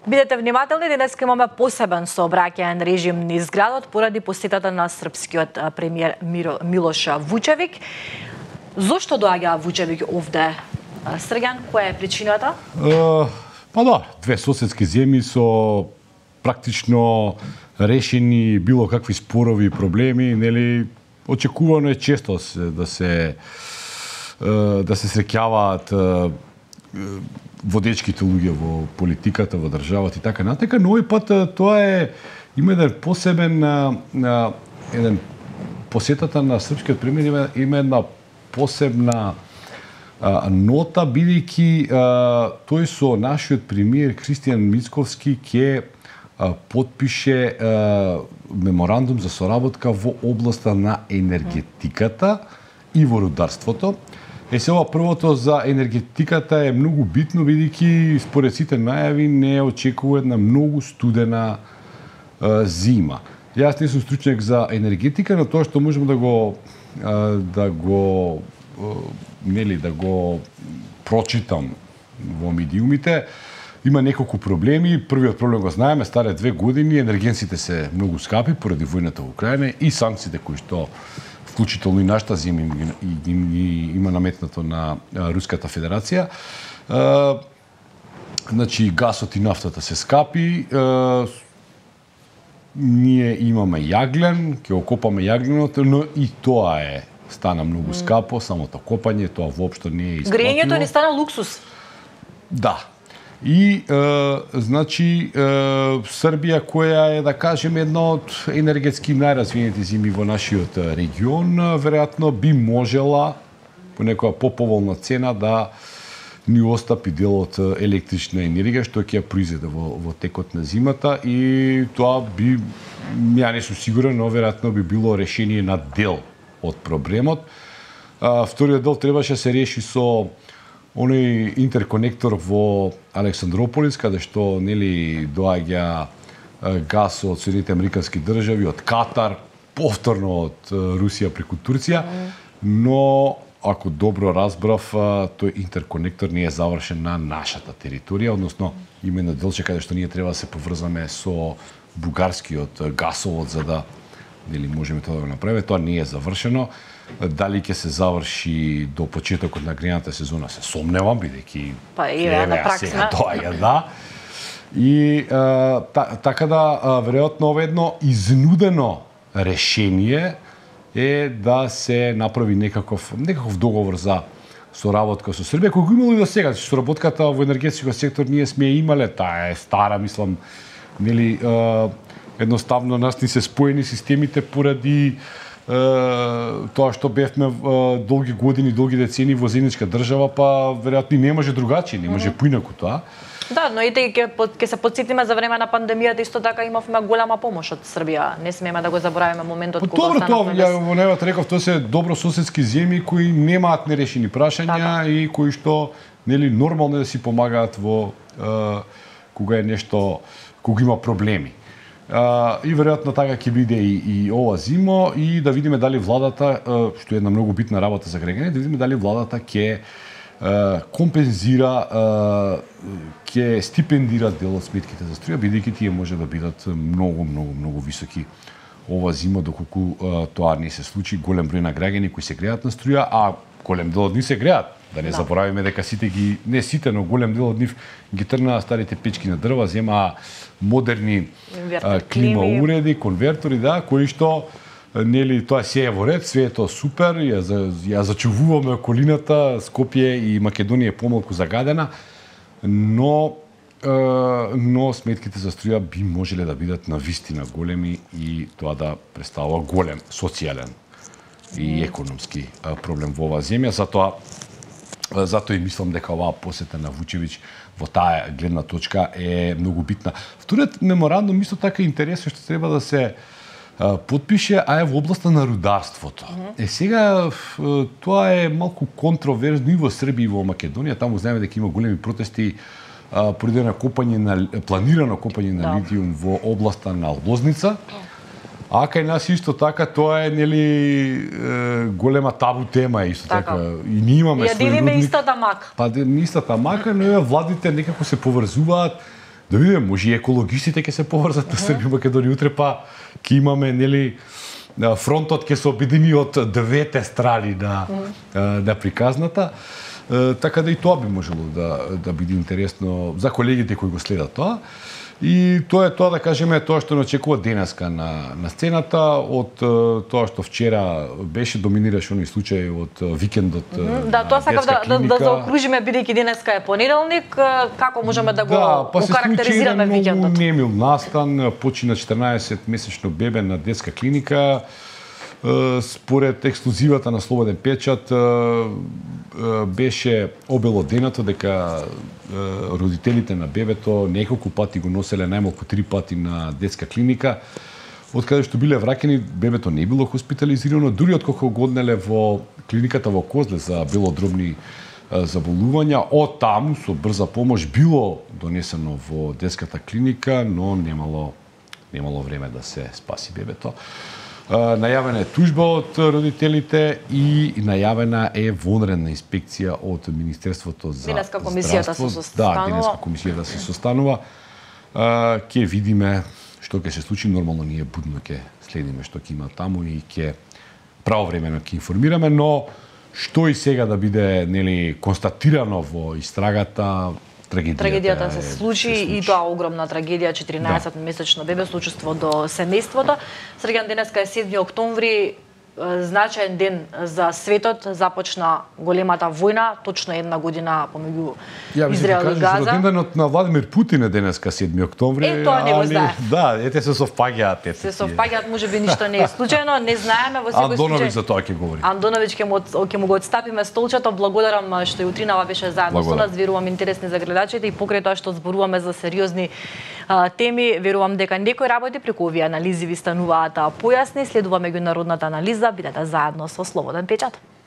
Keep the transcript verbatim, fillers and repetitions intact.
Бидете внимателни, денеска имаме посебен сообраќаен режим низ градот поради посетата на српскиот премиер Миро, Милош Вучевик. Зошто доаѓа Вучевик овде? Срган, која е причината? Uh, па да, две соседски земји со практично решени било какви спорови и проблеми, нели, очекувано е често да се да се среќаваат водечките луѓе во политиката, во државата и така натака, но овој пат тоа е има еден посебен на еден посетата на српскиот премиер има, има една посебна а, нота, бидејќи тој со нашиот премиер Христијан Мицковски ќе подпише а, меморандум за соработка во областа на енергетиката и во рударството. Е, се ова првото за енергетиката е многу битно, бидејќи според сите најави не очекува една многу студена а, зима. Јас не сум стручњак за енергетика, но тоа што можеме да го а, да го а, нели да го прочитам во медиумите, има неколку проблеми. Првиот проблем го знаеме, старе две години, енергенсите се многу скапи поради војната во Украина и санкциите кои што вклучително и нашата земја им, им, им, има наметнато на а, Руската Федерација. А, значи, гасот и нафтата се скапи. А, ние имаме јаглен, ќе окопаме јагленото, но и тоа е стана многу скапо, самото копање, тоа воопшто не е исплатливо. Грејењето ни стана луксус. Да. И, е, значи, е, Србија, која е, да кажем, едно од енергетски најразвиените земји во нашиот регион, веројатно би можела по некоја поповолна цена да ни остапи дел од електрична енергија, што ќе ја произведе во, во текот на зимата, и тоа би, ја не сум сигурен, но веројатно би било решение на дел од проблемот. А, вториот дел требаше се реши со оној интерконектор во Александрополис, каде што нели доаѓа газ од Соединетите Американски држави, од Катар, повторно од Русија преку Турција, но ако добро разбрав, тој интерконектор не е завршен на нашата територија, односно има едно делче каде што ние треба да се поврзаме со бугарскиот гасовод за да нели можеме тоа да го направиме. Тоа не е завршено. Дали ќе се заврши до почетокот на грејната сезона, се сомневам, бидејќи па и на пракса доаѓа, да. И а, та, така да а, веројатно ова едно изнудено решение е да се направи некаков некаков договор за соработка со Србија, кој го имало и до сега. Соработката во енергетскиот сектор ние сме имале, таа е стара, мислам, нели а, едноставно нас ни се споени системите поради тоа што бевме долги години, долги децени во заедничка држава, па веројатно не може другачи, не може поинаку тоа. Да, но и ќе ќе се потсетиме за време на пандемијата, исто така имавме голема помош од Србија. Не смееме да го заборавиме моментот кога останавме. Добро, тоа ја во најавата реков, тоа се добро соседски земји кои немаат нерешени прашања да, и кои што нели нормално да си помагаат во е, кога е нешто, кога има проблеми. Uh, и веројатно така ќе биде и, и ова зимо, и да видиме дали владата, uh, што е една многу битна работа за граѓаните, да видиме дали владата ќе uh, компензира, ќе uh, стипендира дел од сметките за струја, бидејќи тие може да бидат многу, многу, многу високи ова зимо, доколку uh, тоа не се случи. Голем број на граѓани кои се греат на струја, а голем дел од нив се греат. Да не да. заборавиме дека сите ги, не сите, но голем дел од нив ги трнаа старите печки на дрва, земаа модерни а, клима уреди, конвертори, да, кои што нели тоа се е во ред, све е тоа супер, ја, ја зачувуваме околината, Скопје и Македонија е помалку загадена, но е, но сметките за струја би можеле да бидат навистина големи и тоа да представува голем социјален и економски проблем во оваа земја. Затоа Затоа и мислам дека оваа посета на Вучевич во таа гледна точка е многу битна. Вториот меморандум исто така е интересен, што треба да се а, подпише, а е во областа на рударството. Mm -hmm. Е сега тоа е малку контроверзно и во Србија и во Македонија. Таму знаеме дека има големи протести а, поради на копање на планирано копање на да. литиум во областа на Лозница. А кај нас исто така тоа е нели голема табу тема исто така. така. И ние имаме свој рудник. Ја делиме истата мака. Па истата мака, но владите некако се поврзуваат Да видиме, може и екологистите ќе се поврзат на Србија и Македонија утре, па ќе имаме, нели, фронтот ќе се обедини од двете страни на на приказната. Така да и тоа би можело да да биде интересно за колегите кои го следат тоа. И тоа е тоа, да кажеме, тоа што не очекува денеска на на сцената од тоа што вчера беше, доминираше оној случај од викендот. Mm-hmm. Да, тоа сакав да, да, да заокружиме, бидејќи денеска е понеделник, како можеме да го, да, па го карактеризираме викендот? Да, па се случи немил настан, почина четрнаесет месечно бебе на детска клиника. Според ексклузивата на Слободен печат беше обелоденато дека родителите на бебето неколку пати го носеле, најмалку три пати на детска клиника, од каде што биле враќани, бебето не било хоспитализирано, дури откако го однеле во клиниката во Козле за белодробни заболувања, од таму со брза помош било донесено во детската клиника, но немало немало време да се спаси бебето. Најавена е тужба од родителите и најавена е вонредна инспекција од Министерството за денеска комисијата се состанува. Да, денеска комисијата се состанува. Ќе видиме што ќе се случи. Нормално ние будно ќе следиме што ќе има таму и ќе правовремено ќе информираме, но што и сега да биде, нели, констатирано во истрагата, Трагедијата, трагедијата се случи, се случи и тоа огромна трагедија, четирнаесет месечно бебе, случество до семејството. Среќан, денеска е седми октомври, значаен ден за светот, започна големата војна, точно една година помеѓу Израел и Газа. Ја денот на Владимир Путин е денеска седми октомври. Е, тоа не го знае. Да, ете се совпаѓаат, ете. Се совпаѓаат, можеби ништо не е случајно, не знаеме во секој случај. Андоновиќ за тоа ќе говори. Андоновиќ ќе му ќе му го отстапиме столчето. Благодарам што и утринава беше заедно со нас. Верувам интересни за гледачите и покрај тоа што зборуваме за сериозни а, теми, верувам дека некој работи преку овие анализи ви стануваат појасни. Следува меѓународната анализа. Бидете заедно со Слободен печат.